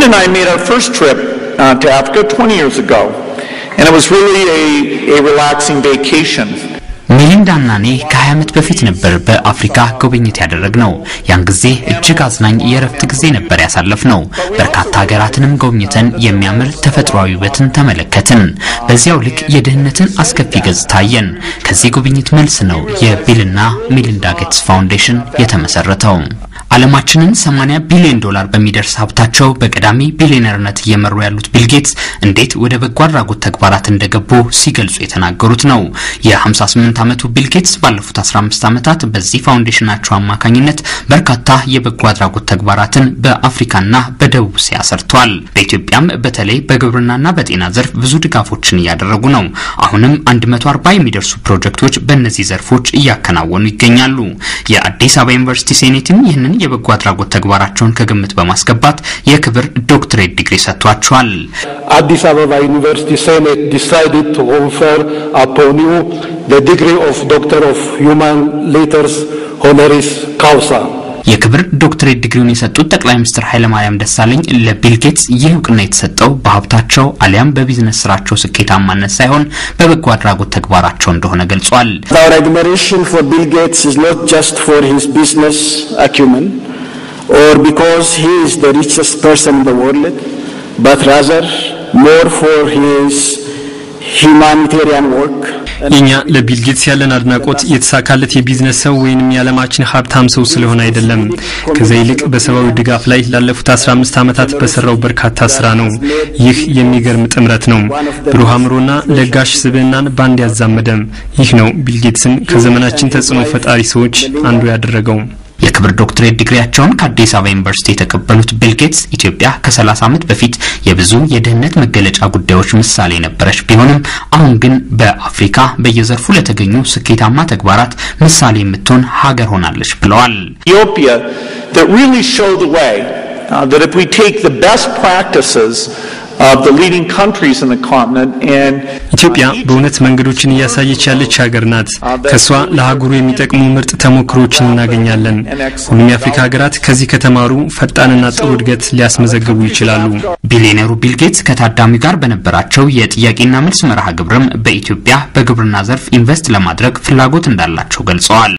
Melinda and I made our first trip to Africa 20 years ago, and it was really a relaxing vacation. ሚሊንዳና እኔ ከዓመት በፊት ነበር በአፍሪካ ጉብኝት ያደረግነው ያን ጊዜ እጅግ አዝናኝ የረፍት ጊዜ ነበር ያሳለፍነው በርካታ ሀገራትንም ጎብኝተን የሚያምር ተፈጥሯዊ ውበትን ተመለከትን በዚያው ልክ የደህንነትን አስከፊ ገጽታየን ከዚህ ጉብኝት መልስ ነው የቢልና ሚሊንዳ ጌትስ ፋውንዴሽን የተመሰረተው ዓለማችንን 80 ቢሊዮን ዶላር በሚደርስ ሀብታቸው በቀዳሚ ቢሊዮነርነት እየመሩ ያሉት ቢል ጌትስ እንዴት ወደ በጎ አድራጎት ተግባራት እንደገቡ ሲገልጹ የተናገሩት ነው የ58 ዓመቱ ቢል ጌትስ ባለፉት 15 ዓመታት በዚህ ፋውንዴሽናቸው አማካኝነት በርካታ የበጎ አድራጎት ተግባራትን በአፍሪካና በደቡብ እስያ ሰርተዋል በኢትዮጵያም በተለይ በግብርናና በጤና ዘርፍ ብዙ ድጋፎችን ያደረጉ ነው አሁንም 140 የሚደርሱ ፕሮጀክቶች በእነዚህ ዘርፎች እያከናወኑ ይገኛሉ የአዲስ አበባ ዩኒቨርሲቲ ሴኔትም ይህንን የበጎ አድራጎት ተግባራቸውን ከግምት በማስገባት የክብር ዶክትሬት ዲግሪ ሰጥቷቸዋል አዲስ አበባ ዩኒቨርሲቲ ሴኔት decided to confer upon you the degree of Doctor of Human Letters honoris causa የክብር ዶክትሬት ዲግሪውን የሰጡት ጠቅላይ ሚኒስትር ኃይለ ማርያም ደሳለኝ ለቢል ጌትስ ይህ ዕውቅና የተሰጠው በሀብታቸው አሊያም በቢዝነስ ስራቸው ስኬታማነት ሳይሆን በበጎ አድራጎት ተግባራቸው እንደሆነ ገልጿል Our admiration for Bill Gates is not just for his business acumen or because he is the richest person in the world but rather more for his humanitarian work እኛ ለቢል ጌትስ ያለን አድናቆት የተሳካለት የቢዝነስ ሰው ወይንም የዓለማችን ሀብታም ሰው ስለሆነ አይደለም ከዛ ይልቅ በሰብአዊ ድጋፍ ላይ ላለፉት 15 ዓመታት በሰራው በርካታ ስራ ነው ይህ የሚገርም ጥምረት ነው ብሩህ አእምሮና ለጋሽ ስብዕናን ባንድ ያዛመደም ይህ ነው ቢል ጌትስን ከዘመናችን ተጽዕኖ ፈጣሪ ሰዎች አንዱ ያደረገው የክብር ዶክትሬት ዲግሪያቸውን ከአዲስ አበባ ዩኒቨርሲቲ የተቀበሉት ቢል ጌትስ ኢትዮጵያ ከ30 ዓመት በፊት የብዙ የደህንነት መገለጫ ጉዳዮች ምሳሌ ነበረች ቢሆንም አሁን ግን በአፍሪካ በየዘርፉ ለተገኙ ስኬታማ ተግባራት ምሳሌ የምትሆን ሀገር ሆናለች ብለዋል Ethiopia that really showed the way that if we take the best practices of the leading countries in the continent and ኢትዮጵያ በእውነት መንገዶችን ያሳየች ያለች ሀገር ናት ከሷ ለሀገሩ የሚጠቅሙ ምርጥ ተሞክሮችን እናገኛለን ሁሉም የአፍሪካ ሀገራት ከዚህ ከተማሩ ፈጣንና ጥሩ እድገት ሊያስመዘግቡ ይችላሉ ቢሊዮነሩ ቢል ጌትስ ከታዳሚ ጋር በነበራቸው የጥያቄና መልስ መርሃ ግብርም በኢትዮጵያ በግብርና ዘርፍ ኢንቨስት ለማድረግ ፍላጎት እንዳላቸው ገልጸዋል